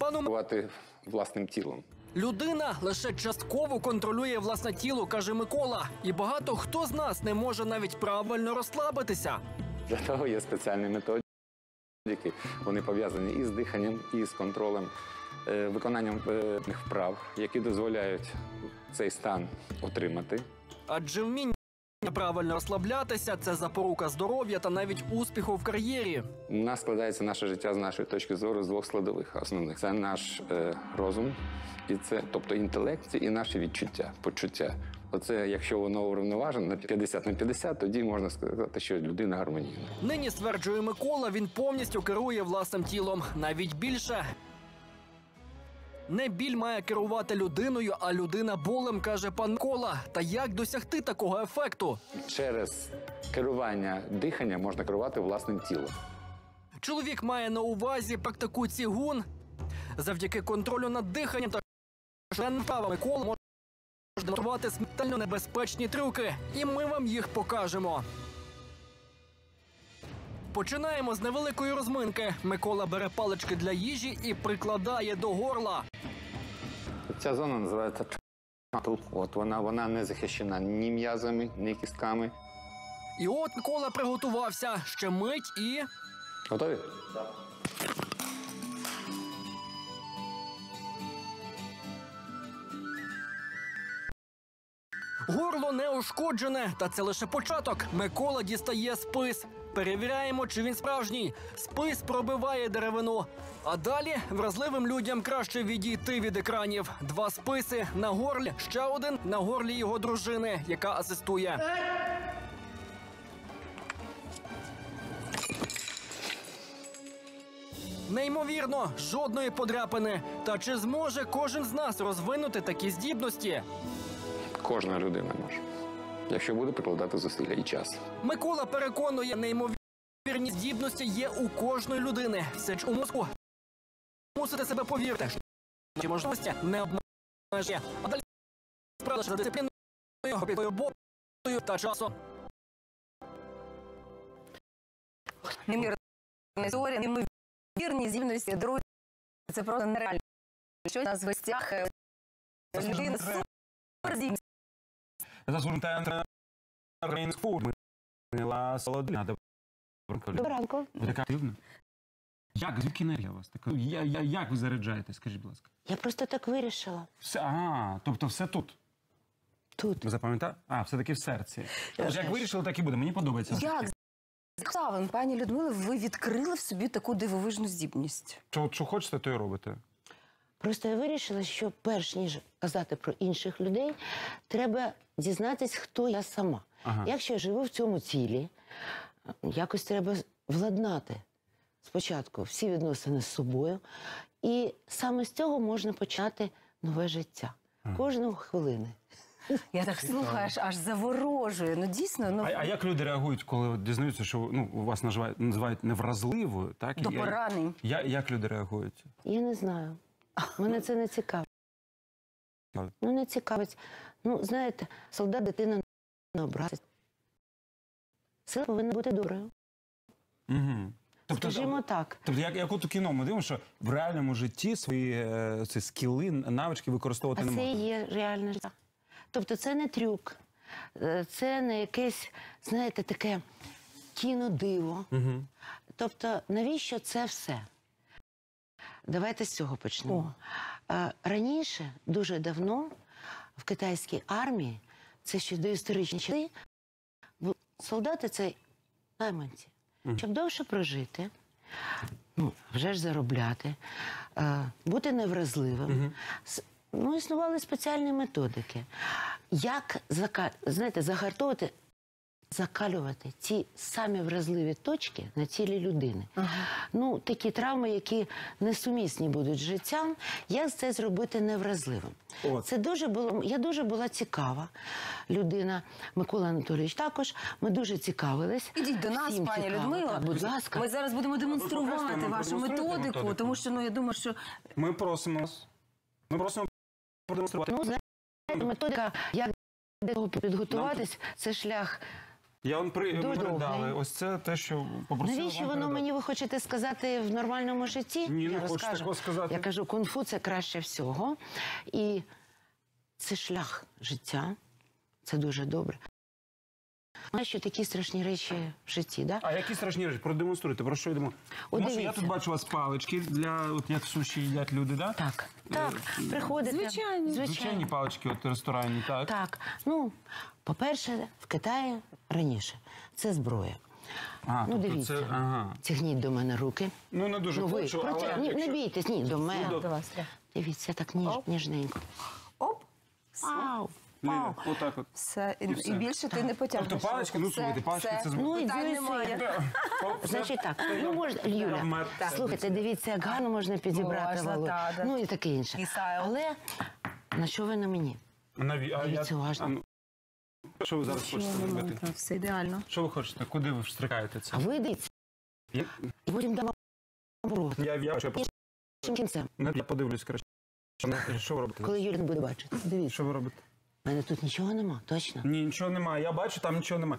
Керувати власним тілом. Людина лише частково контролює власне тіло, каже Микола. І багато хто з нас не може навіть правильно розслабитися. Для того є спеціальні методики. Вони пов'язані і з диханням, і з контролем, виконанням вправ, які дозволяють цей стан отримати. Адже вміння правильно розслаблятися – це запорука здоров'я та навіть успіху в кар'єрі. У нас складається наше життя з нашої точки зору з двох складових основних. Це наш розум, і це, тобто інтелект, і наші відчуття, почуття. Оце, якщо воно урівноважено на 50 на 50, тоді можна сказати, що людина гармонійна. Нині, стверджує Микола, він повністю керує власним тілом. Навіть більше. Не біль має керувати людиною, а людина болем, каже пан Микола. Та як досягти такого ефекту? Через керування дихання можна керувати власним тілом. Чоловік має на увазі практику цігун. Завдяки контролю над диханням та вправами Микола може демонструвати смертельно небезпечні трюки. І ми вам їх покажемо. Починаємо з невеликої розминки. Микола бере палички для їжі і прикладає до горла. Ця зона називається матл. От вона не захищена ні м'язами, ні кістками. І от Микола приготувався. Ще мить і... Готові? Так. Горло не ушкоджене, та це лише початок. Микола дістає спис. Перевіряємо, чи він справжній. Спис пробиває деревину. А далі вразливим людям краще відійти від екранів. 2 списи на горлі, ще один на горлі його дружини, яка асистує. Неймовірно, жодної подряпини. Та чи зможе кожен з нас розвинути такі здібності? Кожна людина може, якщо буде прикладати зусилля і час. Микола переконує, неймовірні здібності є у кожної людини. Все ж у мозку. Мусите себе повірити, що можливості не обмежує. А далі справа за дисципліною, роботою та часом. Неймовірні зорі, неймовірні здібності, друзі. Це просто нереально. Що у нас в гостях людина суперздібність. Зазвонити Kungfu. Солодилinoy. Доброго ранку. Ви така активна? Як? Звідки енергія у вас така? Як ви заряджаєте, скажіть, будь ласка? Я просто так вирішила. Тобто все тут? Тут. Ви запам'ятали? Все-таки в серці. Тож, як вирішили, так і буде. Мені подобається. Як? З пані Людмила, ви відкрили в собі таку дивовижну здібність. Що хочете, то і робите. Просто я вирішила, що перш ніж казати про інших людей, треба дізнатись, хто я сама. Ага. Якщо я живу в цьому тілі, якось треба владнати спочатку всі відносини з собою. І саме з цього можна почати нове життя. Кожного хвилини. Я так слухаю, аж заворожує. Ну, дійсно. А як люди реагують, коли дізнаються, що вас називають невразливою? Так? До поранень. Як люди реагують? Я не знаю. Мене це не цікавить. Не цікавить. Знаєте, солдат дитина не образить. Сила повинна бути доброю. Скажімо так. Тобто, як от у кіно ми дивимося, що в реальному житті свої скіли, навички використовувати не можна. А це є реальне життя. Тобто це не трюк, це не якесь, знаєте, таке кінодиво. Тобто навіщо це все? Давайте з цього почнемо. Раніше, дуже давно, в китайській армії, це ще доісторичні часи, солдати – це найманці. Щоб довше прожити, вже ж заробляти, бути невразливим, існували спеціальні методики. Як, знаєте, загартовувати, закалювати ці самі вразливі точки на тілі людини. Такі травми, які несумісні будуть з життям, як це зробити невразливим. Це я дуже була цікава людина, Микола Анатолійович також, ми дуже цікавились. Ідіть до нас, пані Людмила. Будь ласка. Ми зараз будемо демонструвати вашу методику, тому що, я думаю, що... Ми просимо вас. Продемонструвати. Знаєте, методика, як до того підготуватись, це шлях Я вам Дуже передали. довгий. Ось це те, що попросили. Навіщо вам воно передати. мені, ви хочете сказати, в нормальному житті? Ні, не Я хочу розкажу. такого сказати. Я кажу, кунг-фу – це краще всього. І це шлях життя. Це дуже добре. Знаєш, що такі страшні речі в житті, да? А які страшні речі? Продемонструйте, про що йдемо? От Тому що я дивіться. тут бачу у вас палички, для, от як суші їдять люди, да? Так, приходите. Звичайні палички от ресторанні, так? Так, ну, по-перше, в Китаї раніше це зброя. А, Ну, тобто дивіться, це, ага. тягніть до мене руки. Ну, не дуже ви, хочу, але... ні, якщо- не бійтесь, ні, до мене. До вас. Дивіться, так ніжненько. Оп. Вау! Ліля, отак от. Все. І все. більше ти не потягнеш. Тобто палички, ну, Все, слухайте, палички все. це зброя. Ну, і Питань дивися, немає. Значить так, ну можна, Юля, мер. слухайте, дивіться, як гарно можна підібрати Можна, валу. та, да. Ну і таке інше. І стайл. Але на що ви на мені? А Дивіться уважно. ну, що ви зараз хочете зробити? Все ідеально. Що ви хочете? Куди ви встрикаєте це? А ви дивіться, Я, і потім дамо оборот. я Кінцем, подивлюсь краще. Що ви робите? коли Юля не буде бачити. Дивіться, Що ви робите? в мене тут нічого нема, точно. Ні, нічого немає. Я бачу, там нічого немає.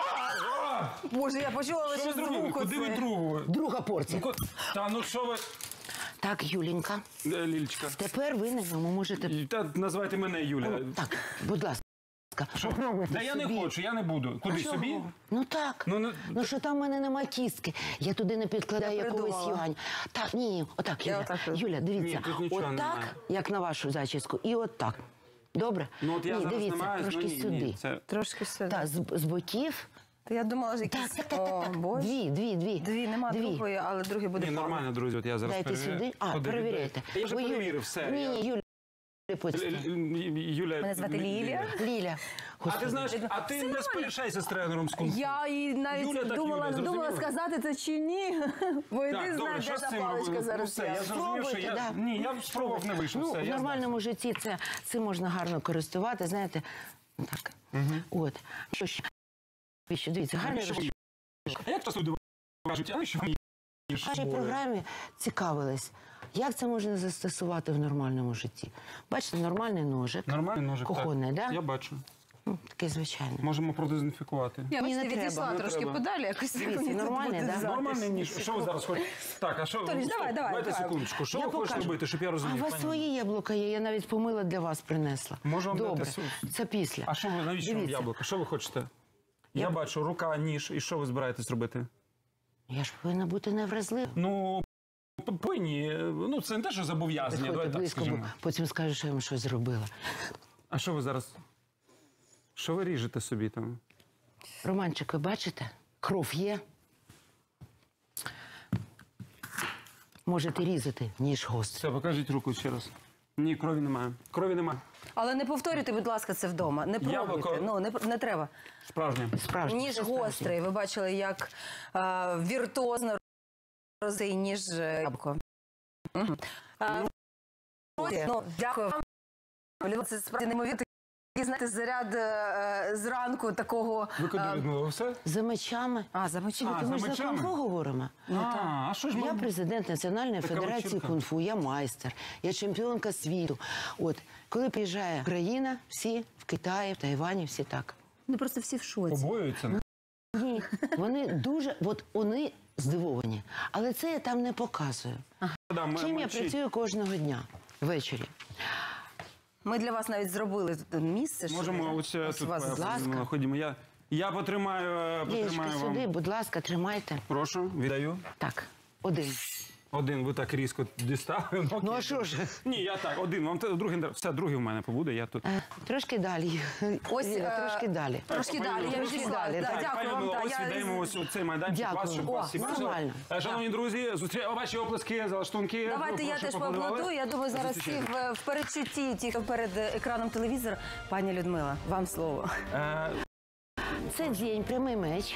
Боже, я почула Що лише ви зробили? звук. Куди ви другу? Друга порція. Та ну що ви, Так, Юленька, Лілечка? тепер ви на ньому можете... Та називайте мене Юля. Так, будь ласка. Що? Та я не хочу, я не буду. Куди Чого? собі? Ну так. Ну, Ну що там в мене нема кістки. Я туди не підкладаю Я якогось придумала. юань. Так, ні, отак, Я Юля. отак. Юля, дивіться. Ні, тут нічого Отак, немає. як на вашу зачіску, і отак. Добре? Ну от я ні, зараз дивіться, намагаюсь, трошки ну, сюди. ні, це... Трошки сюди. Так, з боків. Я думала, що якісь... О, Боже. Дві. Дві, нема другої, але другий буде Ні, повний. нормально, друзі, от я зараз Дайте перевіряю. сюди. А, Куди перевіряйте. Я вже Ви, Юля- перевірив все. Ні, Я- Юля, почти. Юля... Мене звати Лілія. Ліля. А Господи. ти знаєш, а ти не сперечайся з тренером з кунг-фу. Я і навіть Юля так думала, Юля, не думала зрозуміла? сказати це чи ні. Бо і Так, ти добре, знаєш, що де з та цим паличка робити? зараз. Все, я зрозумів, що Спробуйте, я... да. Ні, я спробував, не вийшов. Ну, Все, в я нормальному житті цим можна гарно користувати, знаєте. Так. От. Що ще? Дивіться, гарний Що розчіп. А як часто люди кажуть, а що мені? В вашій програмі цікавились, як це можна застосувати в нормальному житті. Бачите, нормальний ножик. Нормальний ножик, Кухонний, так? да? Я бачу. Ну, такий звичайний. Можемо продезінфікувати. Я Ні, не бачите, відійшла треба, не трошки треба. подалі, якось Дивіться, мені тут нормальний, буде да? затишніше. Нормальний ніж. Що ви зараз хочете? Так, а що? Толіч, Стоп, давай. Дайте секундочку. Що Я ви хочете покажу. робити, щоб я А розумів? у вас пані? свої яблука є, я навіть помила для вас принесла. Можу вам дати Добре, суп? це після. А що ви, навіщо вам Дивіться. яблука? Що ви хочете? Я бачу, рука, ніж. І що ви збираєтесь робити? Я ж повинна бути невразлива. Ну, повинні. Ну, це не те, що зобов'язання. Давай Приходьте так близько, бо скажімо. потім скажу, що я вам щось зробила. А що ви зараз? Що ви ріжете собі там? Романчик, ви бачите? Кров є. Можете різати, ніж гострий. Все, покажіть руку ще раз. Ні, крові немає. Крові немає. Але не повторюйте, будь ласка, це вдома. Не пробуйте. Яблуко. Ну, не треба. Справжнє. Справжній. Ніж все справжнє. гострий. Ви бачили, як віртуозно розей, ніж яблуко. Мгм. Ну, дякую вам. Це справді неймовірно. Такий, знаєте, заряд зранку такого... Ви куди, Людмила, ви все? За мечами. За мечами. А, Ми за ж за мечами? Кунг-фу говоримо. А що ж Я ми... президент Національної Така федерації вечірка. Кунг-фу, я майстер, я чемпіонка світу. От, коли приїжджає Україна, всі в Китаї, в Тайвані, всі так. Вони просто всі в шоці. Побоюються? Ні, вони дуже, от вони здивовані. Але це я там не показую. Да, ми- Чим ми я вчить. працюю кожного дня ввечері. Ми для вас навіть зробили тут місце. щоб Можемо оце ось тут, вас будь ласка. Людмила, ходімо. Я потримаю Лієчка, вам. сюди, будь ласка, тримайте. Прошу, віддаю. Так, один. Один ви так різко дістали. Ну а що ж? Ні, я так, один. Вам другий, все, другий в мене побуде, я тут. Трошки далі. Ось, Ліля, трошки далі. Трошки далі, я Трошки відійшла. далі, Да, так. Дякую Пані вам. Людмила, да, ось я- віддаємо ось цей майданчик Дякую. вас, щоб О, вас всі бачили. нормально. Шановні друзі, ваші оплески, залаштунки. Давайте я Прошу, теж поаплодували. поаплодую. Я думаю, зараз всі в передчутті, тільки перед екраном телевізора. Пані Людмила, вам слово. Це день, прямий меч.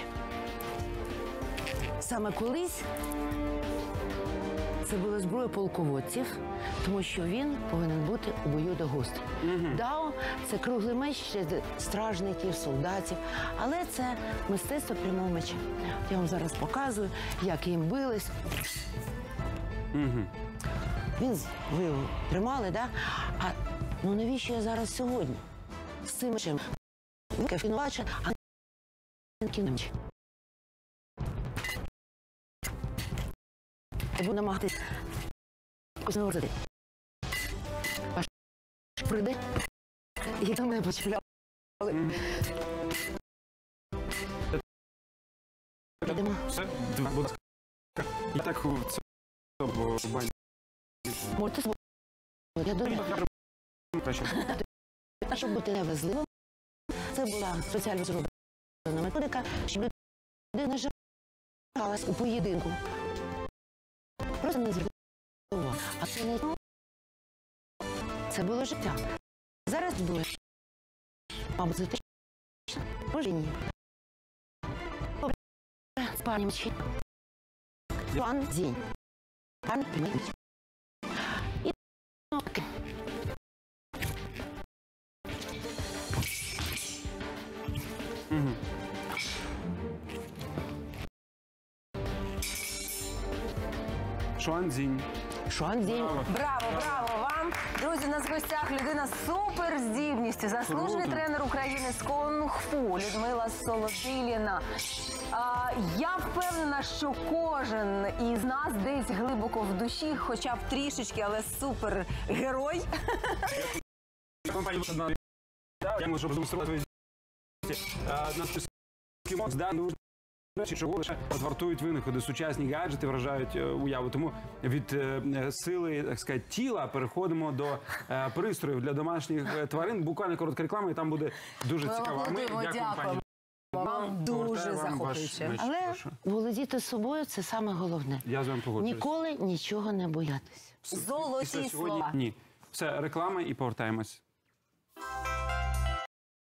Саме колись це була зброя полководців, тому що він повинен бути у бою до гостей. Дао – це круглий меч ще стражників, солдатів, але це мистецтво прямого меча. Я вам зараз показую, як їм бились. Ви його тримали, да? А ну навіщо я зараз сьогодні з цим мечем? Ви винувачені, а кіномч. Я буду намагатись кожного розгляди. Ваш прийде, і до мене почуляли. Йдемо. Все, будь ласка. Я так в цьому бані. Можете свободу. Я думаю, щоб бути невразливим, це була спеціально зроблена методика, щоб людина жалась у поєдинку. Просто не зробила увагу. А це не це було життя. Зараз думаєш, мабуть, це точно. Може, ні. Добре, з пані мчить. Пан Зінь. Пан Мить. І таке. Шуанцзінь. Шуанцзінь. Браво, браво вам! Друзі, у нас в гостях людина з суперздібністю, заслужений тренер України з Кунг-фу Lyudmila Solodilinoy. Я впевнена, що кожен із нас десь глибоко в душі, хоча б трішечки, але супергерой. Я можу продемонструвати наш кімок, речі, чого лише вартують винаходи. Сучасні гаджети вражають уяву. Тому від сили, так сказати, тіла переходимо до пристроїв для домашніх тварин. Буквально коротка реклама, і там буде дуже цікаво. Дякую. Вам дуже захоплююче. Але володіти собою – це саме головне. Я з вами погоджуюсь. Ніколи нічого не боятися. Золоті слова. Ні. Все, реклама і повертаємось.